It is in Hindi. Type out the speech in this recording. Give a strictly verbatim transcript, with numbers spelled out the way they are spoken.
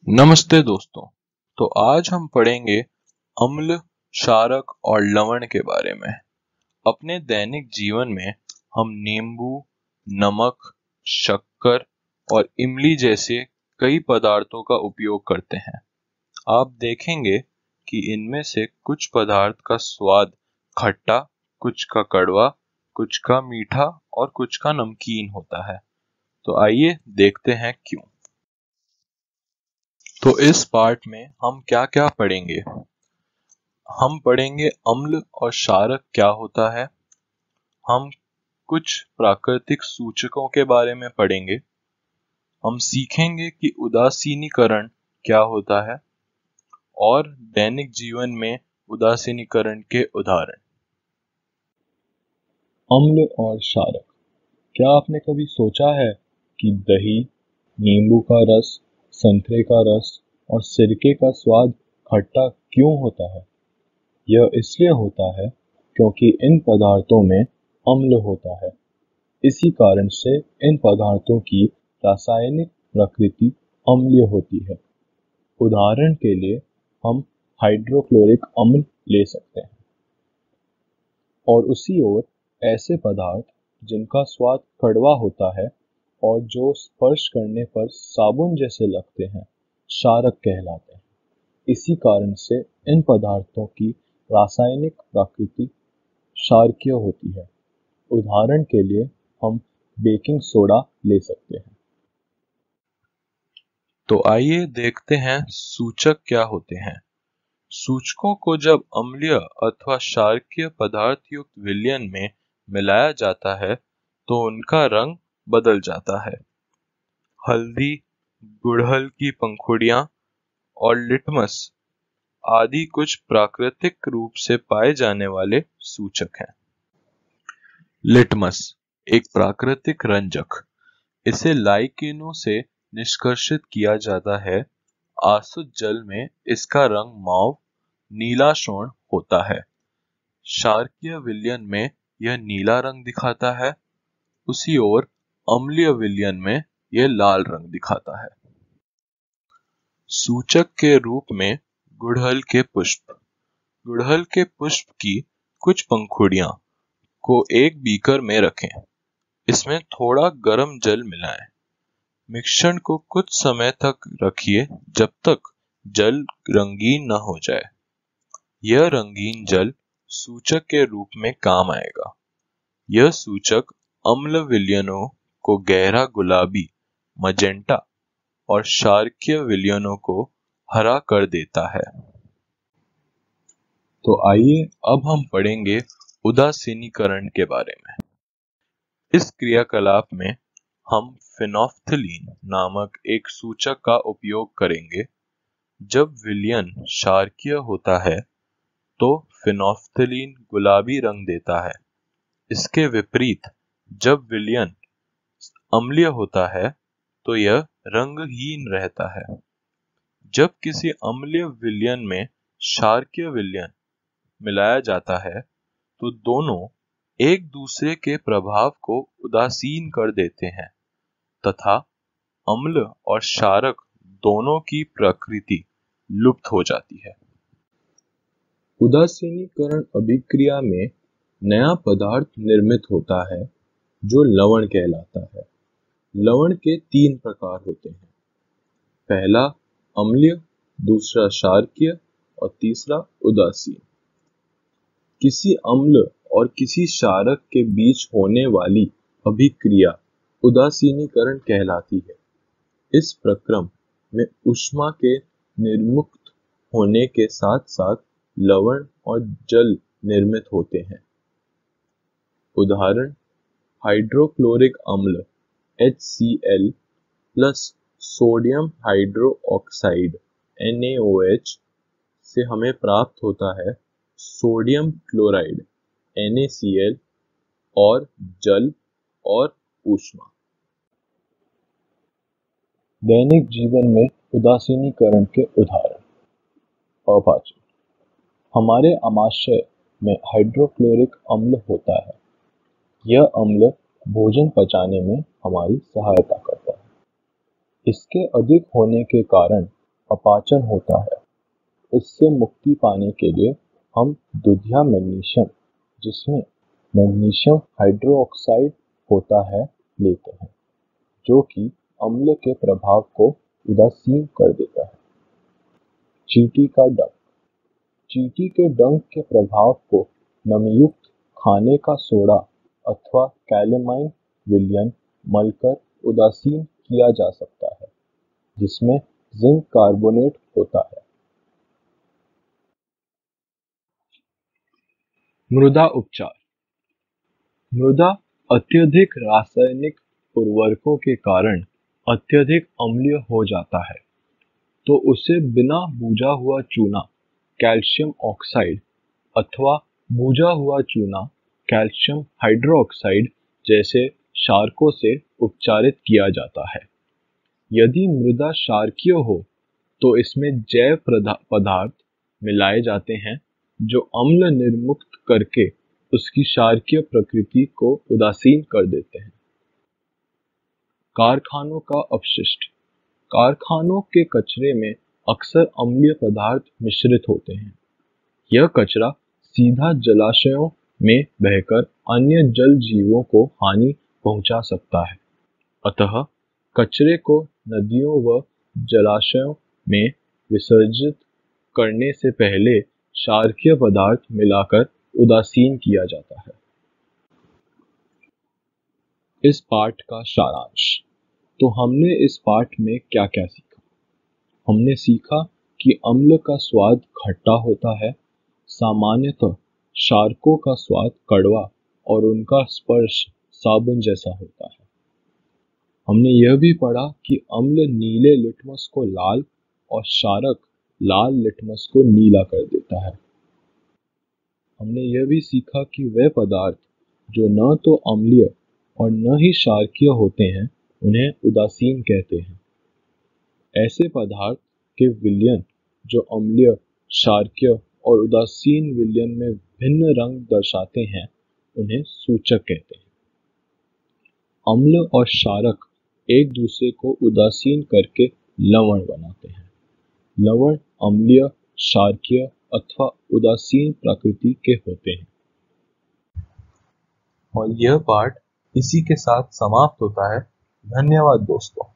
नमस्ते दोस्तों। तो आज हम पढ़ेंगे अम्ल, क्षारक और लवण के बारे में। अपने दैनिक जीवन में हम नींबू, नमक, शक्कर और इमली जैसे कई पदार्थों का उपयोग करते हैं। आप देखेंगे कि इनमें से कुछ पदार्थ का स्वाद खट्टा, कुछ का कड़वा, कुछ का मीठा और कुछ का नमकीन होता है। तो आइए देखते हैं क्यों। तो इस पार्ट में हम क्या क्या पढ़ेंगे। हम पढ़ेंगे अम्ल और क्षारक क्या होता है। हम कुछ प्राकृतिक सूचकों के बारे में पढ़ेंगे। हम सीखेंगे कि उदासीनीकरण क्या होता है और दैनिक जीवन में उदासीनीकरण के उदाहरण। अम्ल और क्षारक। क्या आपने कभी सोचा है कि दही, नींबू का रस, संतरे का रस और सिरके का स्वाद खट्टा क्यों होता है? यह इसलिए होता है क्योंकि इन पदार्थों में अम्ल होता है। इसी कारण से इन पदार्थों की रासायनिक प्रकृति अम्लीय होती है। उदाहरण के लिए हम हाइड्रोक्लोरिक अम्ल ले सकते हैं। और उसी ओर ऐसे पदार्थ जिनका स्वाद कड़वा होता है और जो स्पर्श करने पर साबुन जैसे लगते हैं, क्षारक कहलाते हैं। इसी कारण से इन पदार्थों की रासायनिक प्रकृति क्षारकीय होती है। उदाहरण के लिए हम बेकिंग सोडा ले सकते हैं। तो आइए देखते हैं सूचक क्या होते हैं। सूचकों को जब अम्लीय अथवा क्षारकीय पदार्थ युक्त विलयन में मिलाया जाता है तो उनका रंग बदल जाता है। हल्दी, गुड़हल की पंखुड़ियां और लिटमस आदि कुछ प्राकृतिक रूप से पाए जाने वाले सूचक हैं। लिटमस एक प्राकृतिक रंजक, इसे लाइकेनों से निष्कर्षित किया जाता है। आसुत जल में इसका रंग मौव नीला शोण होता है। क्षारकीय विलयन में यह नीला रंग दिखाता है। उसी ओर अम्लीय विलयन में यह लाल रंग दिखाता है। सूचक के रूप में गुड़हल के पुष्प। गुड़हल के पुष्प की कुछ पंखुड़ियां को एक बीकर में रखें। इसमें थोड़ा गर्म जल मिलाएं। मिश्रण को कुछ समय तक रखिए जब तक जल रंगीन न हो जाए। यह रंगीन जल सूचक के रूप में काम आएगा। यह सूचक अम्ल विलयनों को गहरा गुलाबी, मजेंटा और क्षारकीय विलयनों को हरा कर देता है। तो आइए अब हम पढ़ेंगे उदासीनीकरण के बारे में। इस क्रियाकलाप में हम फेनोल्फ्थालीन नामक एक सूचक का उपयोग करेंगे। जब विलयन क्षारकीय होता है तो फेनोल्फ्थालीन गुलाबी रंग देता है। इसके विपरीत जब विलयन अम्लीय होता है तो यह रंगहीन रहता है। जब किसी अम्लीय विलयन में क्षारकीय विलयन मिलाया जाता है तो दोनों एक दूसरे के प्रभाव को उदासीन कर देते हैं तथा अम्ल और क्षारक दोनों की प्रकृति लुप्त हो जाती है। उदासीनीकरण अभिक्रिया में नया पदार्थ निर्मित होता है जो लवण कहलाता है। लवण के तीन प्रकार होते हैं। पहला अम्लीय, दूसरा क्षारकीय और तीसरा उदासीन। किसी अम्ल और किसी क्षारक के बीच होने वाली अभिक्रिया उदासीनीकरण कहलाती है। इस प्रक्रम में ऊष्मा के निर्मुक्त होने के साथ साथ लवण और जल निर्मित होते हैं। उदाहरण हाइड्रोक्लोरिक अम्ल H C L plus sodium hydroxide N A O H से हमें प्राप्त होता है sodium chloride N A C L और जल और ऊष्मा। दैनिक जीवन में उदासीनीकरण के उदाहरण। अपाचन। हमारे आमाशय में हाइड्रोक्लोरिक अम्ल होता है। यह अम्ल भोजन पचाने में हमारी सहायता करता है। इसके अधिक होने के कारण अपाचन होता है। इससे मुक्ति पाने के लिए हम दूधिया मैग्नीशियम, जिसमें मैग्नीशियम हाइड्रोक्साइड होता है, लेते हैं, जो कि अम्ल के प्रभाव को उदासीन कर देता है। चींटी का डंक। चींटी के डंक के प्रभाव को नमयुक्त खाने का सोडा अथवा कैलेमाइन विलयन मलकर उदासीन किया जा सकता है, जिसमें जिंक कार्बोनेट होता है। मृदा उपचार। मृदा अत्यधिक रासायनिक उर्वरकों के कारण अत्यधिक अम्लीय हो जाता है, तो उसे बिना भुजा हुआ चूना कैल्शियम ऑक्साइड अथवा भुजा हुआ चूना कैल्शियम हाइड्रोक्साइड जैसे क्षारकों से उपचारित किया जाता है। यदि मृदा क्षारकीय हो तो इसमें जैव पदार्थ मिलाए जाते हैं जो अम्ल निर्मुक्त करके उसकी क्षारकीय प्रकृति को उदासीन कर देते हैं। कारखानों का अपशिष्ट। कारखानों के कचरे में अक्सर अम्लीय पदार्थ मिश्रित होते हैं। यह कचरा सीधा जलाशयों में बहकर अन्य जल जीवों को हानि पहुंचा सकता है। अतः कचरे को नदियों व जलाशयों में विसर्जित करने से पहले क्षारकीय पदार्थ मिलाकर उदासीन किया जाता है। इस पाठ का सारांश। तो हमने इस पाठ में क्या क्या सीखा? हमने सीखा कि अम्ल का स्वाद खट्टा होता है, सामान्यतः क्षारकों का स्वाद कड़वा और उनका स्पर्श साबुन जैसा होता है। हमने यह भी पढ़ा कि अम्ल नीले लिटमस को लाल और क्षारक लाल लिटमस को नीला कर देता है। हमने यह भी सीखा कि वे पदार्थ जो न तो अम्लीय और न ही क्षारकीय होते हैं, उन्हें उदासीन कहते हैं। ऐसे पदार्थ के विलयन जो अम्लीय, क्षारकीय और उदासीन विलयन में भिन्न रंग दर्शाते हैं, उन्हें सूचक कहते हैं। अम्ल और क्षारक एक दूसरे को उदासीन करके लवण बनाते हैं। लवण अम्लीय, क्षारकीय अथवा उदासीन प्रकृति के होते हैं। और यह पाठ इसी के साथ समाप्त होता है। धन्यवाद दोस्तों।